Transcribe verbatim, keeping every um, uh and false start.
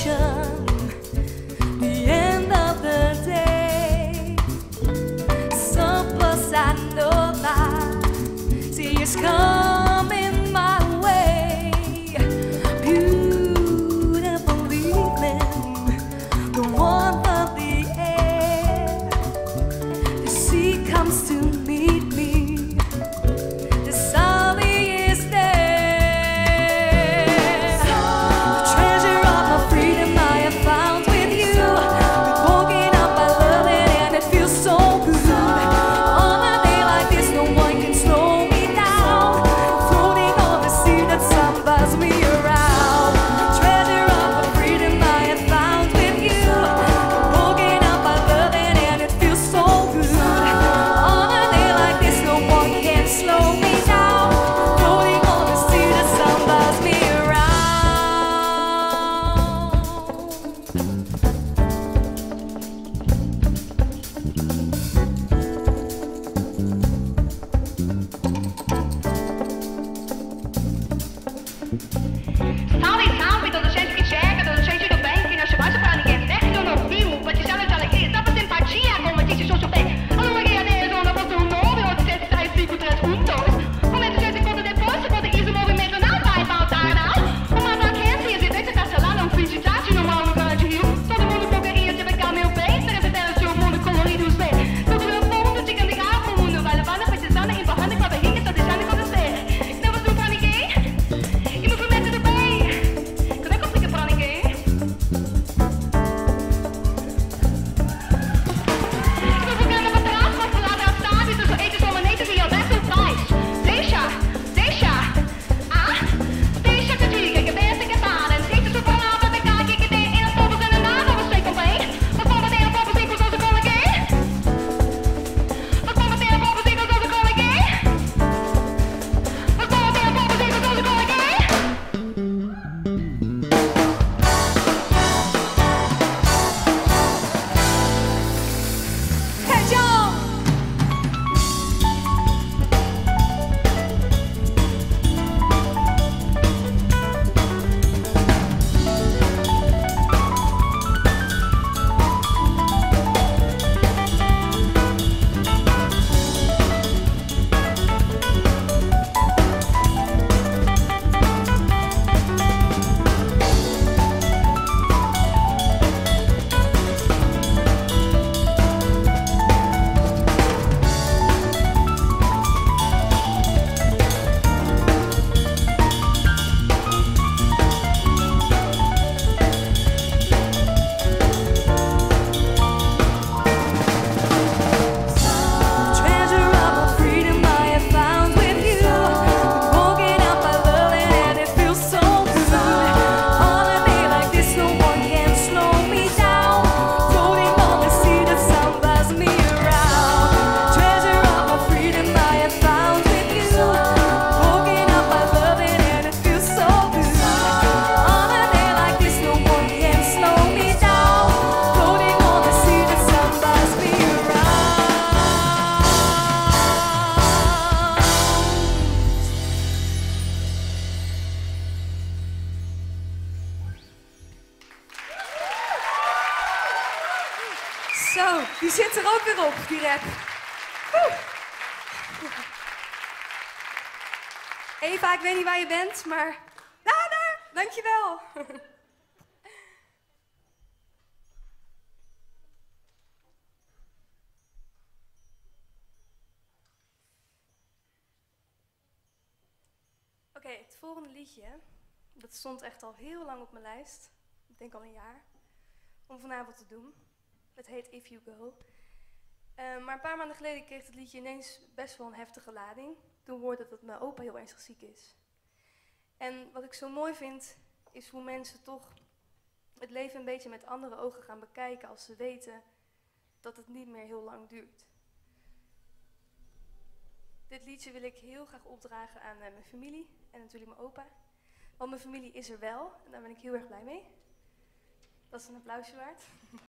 destination, the end of the day. Some plus I know that, see it's coming my way. Beautiful evening, the warmth of the air. The sea comes to meet me, the sun is there. The treasure of my freedom I have found with you. Been woken up by loving and it feels so good. On a day like this no one can slow me down. Floating on the sea that sun buzz me around. Treasure of my freedom I have found with you. Been woken up by loving and it feels so good. On a day like this no one can slow me down. Floating on the sea that sun buzz me around. Salve, salve, todo gente que chega, todo gente do bem, que não chegou pra ninguém certo, eu não vivo, batizada de alegria, só pra simpatia, como disse o seu bem. Alô, Maria Deus, onda, bota um nome, onde você sai, cinco, três, um, dois. Comenta, gente, conta depois, se conta isso, o movimento não vai faltar, não. Uma vaquência, e deixa estar lá, não fim de tarde, não há um lugar de rio. Todo mundo porcaria, de pegar meu bem, será se o mundo colorido, os bem. Todo meu fundo, de cantar, o mundo vai levando, precisando, empurrando com a barriga, só deixando acontecer. Não vou pra ninguém, e movimento do bem. Que não complica pra ninguém. Estou jogando pra trás, mas pro lado sabe, dos eixos permanentes e eu desço faz. Deixa, deixa, ah, deixa que eu diga que pensa que é para. Deixa sua palavra pegar aqui que tem, eu não estou fazendo nada, você também. Mas como tem a povo, cinco, doze, com ninguém. Mas como tem a povo, cinco, doze, com ninguém. Mas como tem a povo, cinco, doze, com ninguém. Hey John! Treasure of my freedom I have found with you. Been woken up by loving and it feels so good. On a day like this no one can slow me down. Floating on the sea that sun buzz me around. Treasure of my freedom I have found with you. Woken up by loving and it feels so good. On a day like this no one can slow me down. Floating on the sea that sun buzz me around. Zo, die zit er ook weer op, die rap. Woe. Eva, ik weet niet waar je bent, maar... Daar, daar, dankjewel. Oké, het volgende liedje, dat stond echt al heel lang op mijn lijst. Ik denk al een jaar. Om vanavond te doen. Het heet If You Go. Eh, maar een paar maanden geleden kreeg het liedje ineens best wel een heftige lading. Toen hoorde dat mijn opa heel ernstig ziek is. En wat ik zo mooi vind, is hoe mensen toch het leven een beetje met andere ogen gaan bekijken als ze weten dat het niet meer heel lang duurt. Dit liedje wil ik heel graag opdragen aan uh, mijn familie en natuurlijk mijn opa. Want mijn familie is er wel en daar ben ik heel erg blij mee. Dat is een applausje waard.